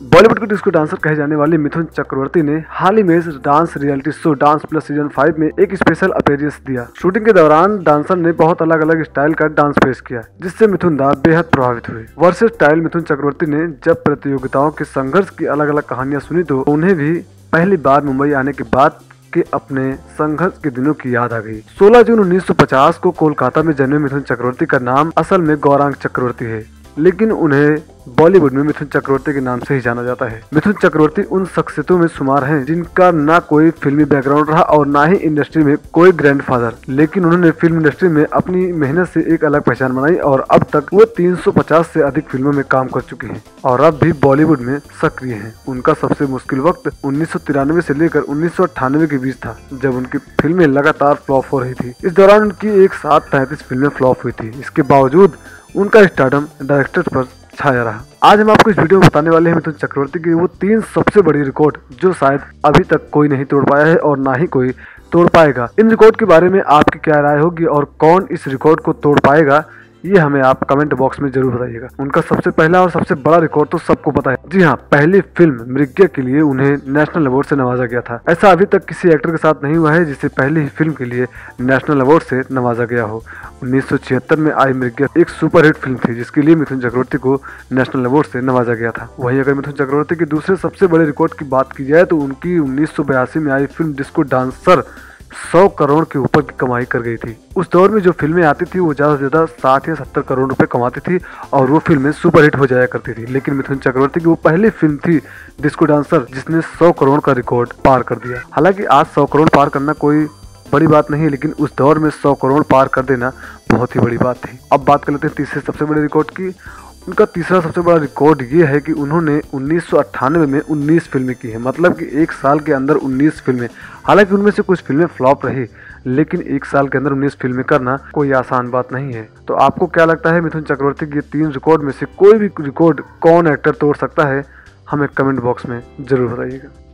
बॉलीवुड के disco dancer कहे जाने वाले मिथुन चक्रवर्ती ने हाल ही में dance reality show dance plus season 5 में एक स्पेशल अपीयरेंस दिया। शूटिंग के दौरान डांसर ने बहुत अलग अलग स्टाइल का डांस पेश किया, जिससे मिथुन दा बेहद प्रभावित हुए। वर्सेटाइल मिथुन चक्रवर्ती ने जब प्रतियोगिताओं के संघर्ष की अलग अलग कहानियां सुनी तो उन्हें भी पहली बार मुंबई आने के बाद के अपने संघर्ष के दिनों की याद आ गई। 16 जून 1950 को कोलकाता में जन्मे मिथुन चक्रवर्ती का नाम असल में गौरांग चक्रवर्ती है, लेकिन उन्हें बॉलीवुड में मिथुन चक्रवर्ती के नाम से ही जाना जाता है। मिथुन चक्रवर्ती उन शख्सियतों में शुमार हैं जिनका ना कोई फिल्मी बैकग्राउंड रहा और ना ही इंडस्ट्री में कोई ग्रैंडफादर, लेकिन उन्होंने फिल्म इंडस्ट्री में अपनी मेहनत से एक अलग पहचान बनाई और अब तक वो 350 से अधिक फिल्मों में काम कर चुके हैं और अब भी बॉलीवुड में सक्रिय हैं। उनका सबसे मुश्किल वक्त 1993 से लेकर 1998 के बीच था, जब उनकी फिल्में लगातार फ्लॉप हो रही थी। इस दौरान उनकी एक साथ 33 फिल्में फ्लॉप हुई थी। इसके बावजूद उनका स्टारडम डायरेक्टर पर छाया रहा। आज हम आपको इस वीडियो में बताने वाले हैं मिथुन चक्रवर्ती की वो 3 सबसे बड़ी रिकॉर्ड जो शायद अभी तक कोई नहीं तोड़ पाया है और ना ही कोई तोड़ पाएगा। इन रिकॉर्ड के बारे में आपकी क्या राय होगी और कौन इस रिकॉर्ड को तोड़ पाएगा, ये हमें आप कमेंट बॉक्स में जरूर बताइएगा। उनका सबसे पहला और सबसे बड़ा रिकॉर्ड तो सबको पता है। जी हाँ, पहली फिल्म मृग्या के लिए उन्हें नेशनल अवार्ड से नवाजा गया था। ऐसा अभी तक किसी एक्टर के साथ नहीं हुआ है जिसे पहली ही फिल्म के लिए नेशनल अवार्ड से नवाजा गया हो। 1976 में आई मृग्या एक सुपरहिट फिल्म थी जिसके लिए मिथुन चक्रवर्ती को नेशनल अवार्ड से नवाजा गया था। वहीं अगर मिथुन चक्रवर्ती के दूसरे सबसे बड़े रिकॉर्ड की बात की जाए तो उनकी 1982 में आई फिल्म डिस्को डांसर 100 करोड़ के ऊपर की कमाई कर गई थी। उस दौर में जो फिल्में आती थी वो ज्यादा से ज्यादा 60 या 70 करोड़ रुपए कमाती थी और वो फिल्में सुपरहिट हो जाया करती थी। लेकिन मिथुन चक्रवर्ती की वो पहली फिल्म थी डिस्को डांसर जिसने 100 करोड़ का रिकॉर्ड पार कर दिया। हालांकि आज 100 करोड़ पार करना कोई बड़ी बात नहीं है, लेकिन उस दौर में 100 करोड़ पार कर देना बहुत ही बड़ी बात थी। अब बात कर लेते हैं तीसरे सबसे बड़े रिकॉर्ड की। उनका तीसरा सबसे बड़ा रिकॉर्ड ये है कि उन्होंने 1998 में 19 फिल्में की हैं, मतलब कि एक साल के अंदर 19 फिल्में। हालांकि उनमें से कुछ फिल्में फ्लॉप रही, लेकिन एक साल के अंदर 19 फिल्में करना कोई आसान बात नहीं है। तो आपको क्या लगता है मिथुन चक्रवर्ती के 3 रिकॉर्ड में से कोई भी रिकॉर्ड कौन एक्टर तोड़ सकता है? हमें कमेंट बॉक्स में जरूर बताइएगा।